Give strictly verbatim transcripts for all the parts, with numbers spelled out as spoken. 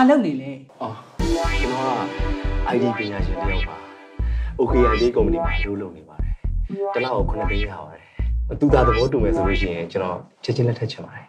လုပ်နေလဲအော်ကျွန်တော်က ไอ ดี ပညာရှင်တယောက်ပါ โอเค ไอ ดี ကုမ္ပဏီမှာလုပ်လုပ်နေပါတယ်တစ်လကိုခုနှစ်သိန်းရပါတယ်သူသာသဘောတူမယ်ဆိုလို့ရှိရင်ကျွန်တော်ချက်ချင်းလက်ထက်ချင်ပါတယ်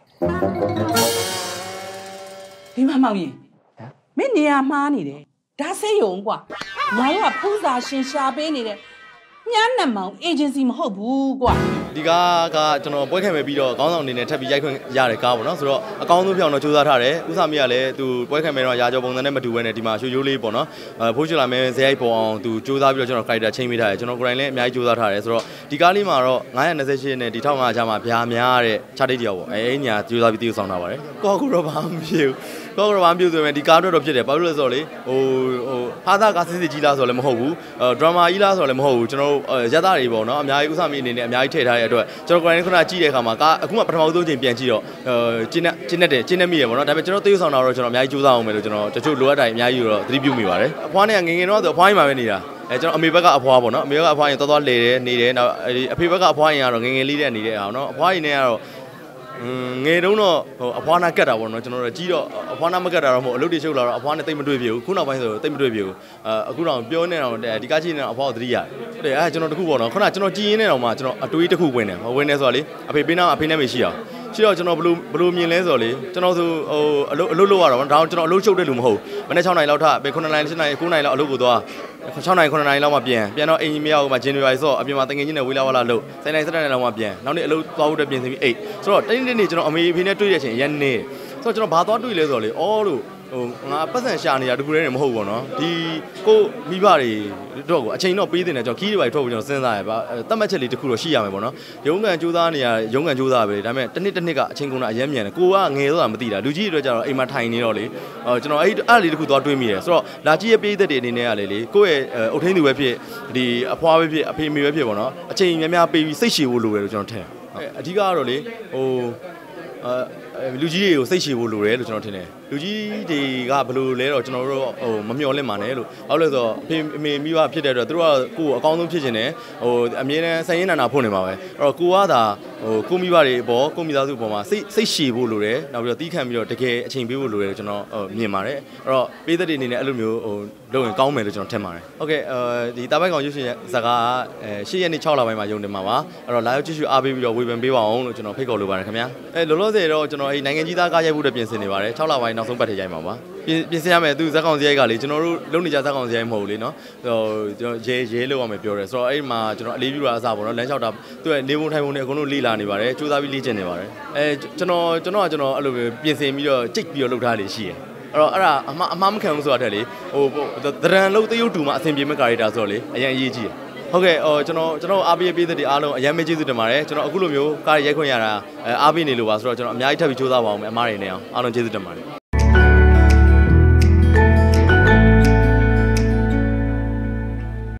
ဒီမှာမောင်ရင်မင်းနေရာမှားနေတယ်ဒါဆေးရုံကွာငါတို့ကဖူးစာရှင်ရှာပေးနေတဲ့ညနမောင်အေဂျင်စီမဟုတ်ဘူးကွာဒီကားကကျွန်တော်ပွဲခံမဲ့ပြီးတော့ခေါင်းဆောင်အနေနဲ့ထပ်ပြီးရိုက်ခွင့်ရတဲ့ကားပေါ့နော်ဆိုတော့အကောင်းဆုံးပြောင်းတော့စူးစမ်းထားတယ်ဥစားမေကလည်းသူပွဲခံမဲ့တော့ရာကျော်ပုံစံနဲ့မတူဘဲနဲ့ဒီမှာရှိုးရိုးလေးပေါ့နော်အဲဖိုးချလာမဲဇယိုက်ပေါ်အောင်သူစူးစမ်းပြီးတော့ကျွန်တော် character ချိန်ပေးထားတယ်ကျွန်တော်ကိုယ်တိုင်လည်းအများကြီးစူးစမ်းထားတယ်ဆိုတော့ဒီကားလေးမှာတော့nine hundred twenty-eightနဲ့ဒီone thousand five hundredကြားမှာဗျာများတဲ့ခြားတိတ်တယောက်ပေါ့အဲအဲ့ညာစူးစမ်းပြီးတည်ဆောင်တာပါတယ်ကောကူတော့ဘာမှမဖြစ်ဘူးကောကူတော့ဘာမှမဖြစ်ဆိုရင်ဒီကားတော့တော့ဖြစ်တယ်ဘာလို့လဲဆိုတော့လေဟိုဟိုဟာသားကားစစ်စစ်ကြီးလားဆိုတော့လည်းမဟုတ်ဘူးအဲဒရမာကြီးလားဆိုတော့လည်းမဟုတ်ဘူးကျွန်တော်တို့ရသားတွေပေါ့နော်အများကြီးဥစားမေအနေနဲ့အများကြီးထည့်ထားတဲ့အတွက်ကျွန်တော်ကိုယ်တိုင်ခုနကြည့်တဲ့အခါမှာကားအခုမှပထမဆုံးချိန်ပြန်ကြည့်တော့ကျင်းနဲ့ကျင်းနဲ့တယ်ကျင်းနဲ့မိရပေါ့နော်ဒါပေမဲ့ကျွန်တော်သေယူဆောင်တာတော့ကျွန်တော်အများကြီးကြိုးစားအောင်မယ်လို့ကျွန်တော်တချို့လိုအပ်တိုင်းအများကြီးတော့သတိပြုမိပါတယ်အဖွားနဲ့ငငယ်တော့ဆိုအဖွားကြီးမှာပဲနေတာအဲကျွန်တော်အမေဘက်ကအဖွားပေါ့နော်အမေဘက်ကအဖွားရင်တော်တော်လဲတယ်နေတယ်နောက်အဖေဘက်ကအဖွားရင်ကတော့ငငယ်လေးတဲ့နေတဲ့အောင်နော်အဖွားရင်လည်းကတော့ငယ်တုန်းတော့ဟိုအဖွားနာကတ်တာပေါ့နော်ကျွန်တော်တို့ကြီးတော့အဖွားနာမကတ်တာတော့မဟုတ်အလုပ်တွေချုပ်လာတော့အဖွားနဲ့တိတ်မတွေ့ပြဘူးခုနောက်ပိုင်းဆိုတိတ်မတွေ့ပြဘူးအဲအခုတော့ပြောနေတော့ဒီကားကြည့်နေတော့အဖွားကိုသတိရတယ်ဟုတ်တယ်အဲကျွန်တော်တခုပေါ့နော်ခုနကျွန်တော်ကြည်ရင်းနေတော့မှကျွန်တော်အတွေးတစ်ခုဝင်တယ်ဟိုဝင်နေဆိုတော့လေအဖေပေးနာအဖေနဲ့မရှိအောင်ရှိတော့ကျွန်တော်ဘလို့ဘလို့မြင်လဲဆိုတော့လေကျွန်တော်ဆိုဟိုအလုပ်အလုပ်လုပ်ရတော့ဒါကျွန်တော်အလုပ်ချုပ်တဲ့လူမဟုတ်မနေ့sixနာရီလောက်ထပဲnineနာရီeightနာရီnineနာရီလောက်အလုပ်ကိုသွားsixနာရီnineနာရီလောက်မှပြန်ပြန်တော့အင်ဂျင်မရဘူးမှဂျင်နရီဆိုတော့အပြင်မှာတငယ်ချင်းနဲ့ဝေးလာဝလာလို့sevenနာရီsevenနာရီလောက်မှပြန်နောက်နေ့အလုပ်သွားဖို့အတွက်ပြင်ဆင်ပြီးeightဆိုတော့တင်းတင်းနေကျွန်တော်အမေဖေနဲ့တွေ့တဲ့အချိန်ရန်နေဆိုတော့ကျွန်တော်ဘာသွားတွေ့လဲဆိုတော့လေအော်လို့ဟိုငါပတ်စံရှာနေတာတခုတည်းနေမဟုတ်ဘူးနော်ဒီကိုမိဘတွေတော့ကိုအချိန်တော့ပေးတင်တယ်ကျွန်တော်ခီးတွေပါထွက်ဖို့ကျွန်တော်စဉ်းစားရပါတတ်မှတ်ချက်လေးတခုတော့ရှိရမယ်ပေါ့နော်ရုံးကန်ကြိုးစားနေရရုံးကန်ကြိုးစားပဲဒါပေမဲ့တစ်နှစ်တစ်နှစ်ကအချိန်ကုန်တာအရင်မြန်တယ်ကိုကငယ်တော့မသိတာလူကြီးတွေတော့ကျတော့အိမ်မှာထိုင်နေတော့လေဟိုကျွန်တော်အဲ့အဲ့လေးတခုသွားတွေးမိတယ်ဆိုတော့လာကြီးရဲ့ပေးသက်တွေအနေနဲ့ကလေလေကိုယ့်ရဲ့အုတ်ထင်းသူပဲဖြစ်ဒီအဖွားပဲဖြစ်အဖေမေပဲဖြစ်ပေါ့နော်အချိန်များများပေးပြီးစိတ်ရှည်ဖို့လိုတယ်လို့ကျွန်တော်ထင်တယ်အဓိကကတော့လေဟိုအဲလူကြီးတွေကိုစိတ်ရှည်ဖို့လိုတယ်လို့ကျွန်တော်ထင်တယ်လူကြီးတွေကဘယ်လိုလဲတော့ကျွန်တော်တို့ဟိုမမျှော်လင့်ပါနဲ့လို့ဘာလို့လဲဆိုတော့အဖေအမေမိဘဖြစ်တဲ့အတွက်သူတို့ကကိုယ်အကောင်းဆုံးဖြစ်ခြင်းနဲ့ဟိုအမြဲတမ်းဆိုင်ရင်နာနာဖို့နေမှာပဲအဲ့တော့ကိုကသာဟိုကိုမိဘတွေအပေါ်ကိုမိသားစုအပေါ်မှာစိတ်စိတ်ရှည်ဖို့လိုတယ်နောက်ပြီးတော့တီးခံပြီးတော့တကယ်အချိန်ပေးဖို့လိုတယ်ကျွန်တော်ဟိုမြင်ပါတယ်အဲ့တော့ပေးသက်တွေအနေနဲ့အဲ့လိုမျိုးဟိုလုပ်ရင်ကောင်းမယ်လို့ကျွန်တော်ထင်ပါတယ်ဟုတ်ကဲ့အဲဒီတာပိုက်ကောင်ရွှေရှင်ဇကာကအဲeightရက်နေ့sixလပိုင်းမှာယုံတင်မှာပါအဲ့တော့လာရောက်ကြည့်ရှုအားပေးပြီးတော့ဝေဖန်ပေးပါအောင်လို့ကျွန်တော်ဖိတ်ခေါ်လိုပါတယ်ခင်ဗျာအဲလောလောဆယ်တော့ကျွန်တော်အဲနိုင်ငံကြီးသားကားရိုက်ဖို့အတွက်ပြင်ဆင်နေပါတယ်sixလပိုင်းနောက်ဆုံးပတ်ထဲရိုက်မှာပါပြင်ပြင်ဆင်ရမယ်သူဇက်ကောင်စရိုက်ကလေကျွန်တော်တို့လုံနေကြဇက်ကောင်စရိုက်မဟုတ်ဘူးလေနော်ဟိုကျွန်တော်ရဲရဲလောက်ရမယ်ပြောတယ်ဆိုတော့အဲ့မှာကျွန်တော်အလေးပြုတာအစားပေါ့နော်လမ်းလျှောက်တာသူ့ရဲ့နေပုံထိုင်ပုံတွေအကုန်လုံးလေ့လာနေပါတယ်စူးစမ်းပြီးလေ့ကျင့်နေပါတယ်အဲကျွန်တော်ကျွန်တော်ကကျွန်တော်အဲ့လိုပြင်ဆင်ပြီးတော့ကြိတ်ပြီးတော့လုပ်ထားလေရှိတယ်အဲ့တော့အဲ့ဒါအမှားအမှားမခံဘူးဆိုတာတဲ့လေဟိုဒရန်လုံးတရုတ်တူမှာအဆင်ပြေမဲ့ကာရီတာဆိုတော့လေအရင်အရေးကြီးတယ်ဟုတ်ကဲ့ဟိုကျွန်တော်ကျွန်တော်အားပေးပေးတဲ့အားလုံးအရင်ပဲကျေးဇူးတင်ပါတယ်ကျွန်တော်အခုလိုမျိုးကားရိုက်ခွင့်ရတာအားပေးနေလို့ပါဆိုတော့ကျွန်တော်အများကြီးထပ်ပြီးစူးစမ်းပါအောင်မယ်အမားတွေနဲ့အောင်အားလုံးကျေးဇူးတင်ပါတယ်